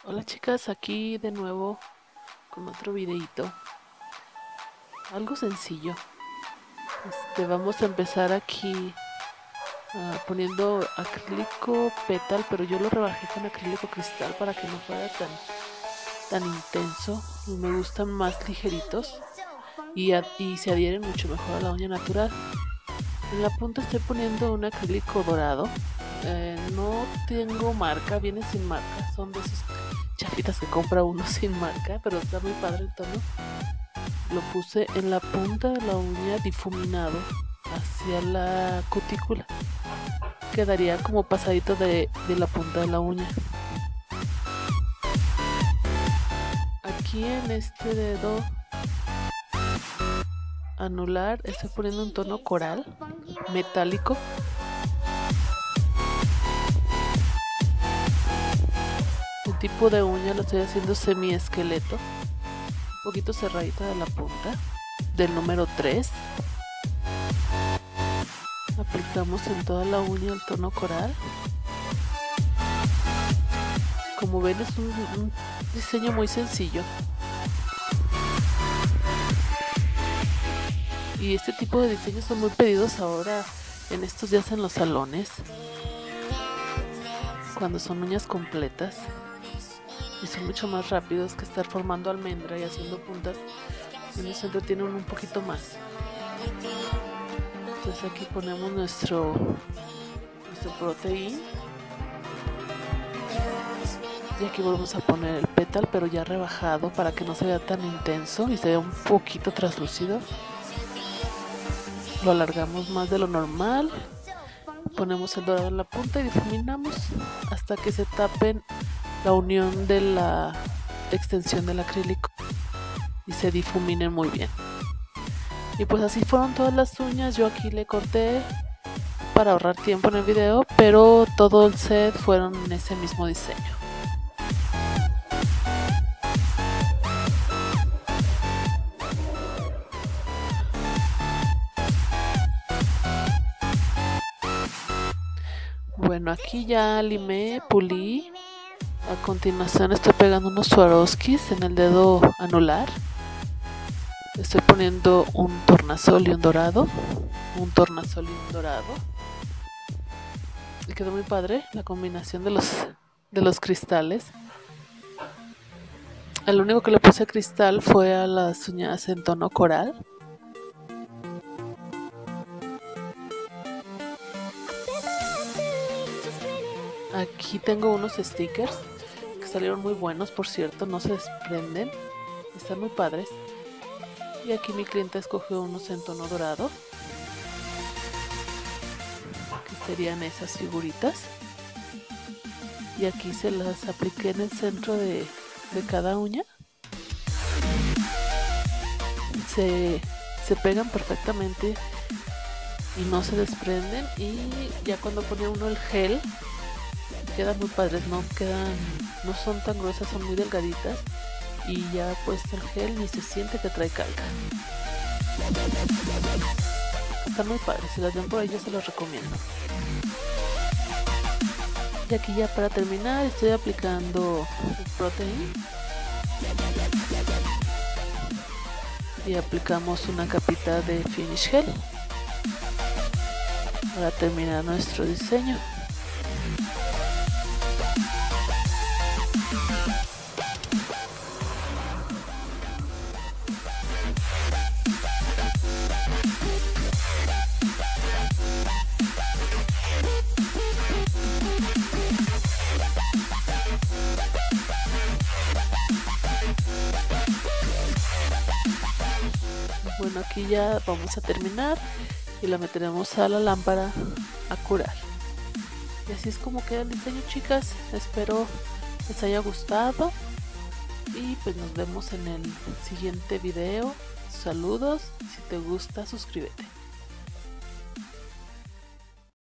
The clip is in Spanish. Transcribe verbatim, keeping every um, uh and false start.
Hola chicas, aquí de nuevo con otro videito, algo sencillo. Este, vamos a empezar aquí uh, poniendo acrílico petal, pero yo lo rebajé con acrílico cristal para que no fuera tan, tan intenso. Me gustan más ligeritos y, a, y se adhieren mucho mejor a la uña natural. En la punta estoy poniendo un acrílico dorado. Eh, no tengo marca, viene sin marca, son de esos chapitas que compra uno sin marca, pero está muy padre el tono. Lo puse en la punta de la uña difuminado hacia la cutícula. Quedaría como pasadito de, de la punta de la uña. Aquí en este dedo anular estoy poniendo un tono coral metálico. El tipo de uña lo estoy haciendo semi esqueleto, un poquito cerradita de la punta, del número tres. Aplicamos en toda la uña el tono coral. Como ven, es un, un diseño muy sencillo. Y este tipo de diseños son muy pedidos ahora en estos días en los salones, cuando son uñas completas. Y son mucho más rápidos que estar formando almendra y haciendo puntas. En el centro tienen un poquito más. Entonces aquí ponemos nuestro nuestro proteín. Y aquí volvemos a poner el pétal, pero ya rebajado para que no se vea tan intenso y se vea un poquito translúcido. Lo alargamos más de lo normal. Ponemos el dorado en la punta y difuminamos hasta que se tapen la unión de la extensión del acrílico y se difuminen muy bien. Y pues así fueron todas las uñas. Yo aquí le corté para ahorrar tiempo en el video, pero todo el set fueron en ese mismo diseño. Bueno, aquí ya limé, pulí. A continuación estoy pegando unos Swarovskis en el dedo anular. Estoy poniendo un tornasol y un dorado. Un tornasol y un dorado. Y quedó muy padre la combinación de los, de los cristales. El único que le puse cristal fue a las uñas en tono coral. Aquí tengo unos stickers que salieron muy buenos, por cierto, no se desprenden, están muy padres. Y aquí mi clienta escogió unos en tono dorado, que serían esas figuritas. Y aquí se las apliqué en el centro de, de cada uña. Se, se pegan perfectamente y no se desprenden. Y ya cuando pone uno el gel, quedan muy padres, no quedan, no son tan gruesas, son muy delgaditas. Y ya puesto el gel ni se siente que trae calca. Están muy padres, si las ven por ahí yo se los recomiendo. Y aquí ya para terminar estoy aplicando el protein. Y aplicamos una capita de finish gel para terminar nuestro diseño. Bueno, aquí ya vamos a terminar y la meteremos a la lámpara a curar. Y así es como queda el diseño, chicas. Espero les haya gustado y pues nos vemos en el siguiente video. Saludos, si te gusta suscríbete.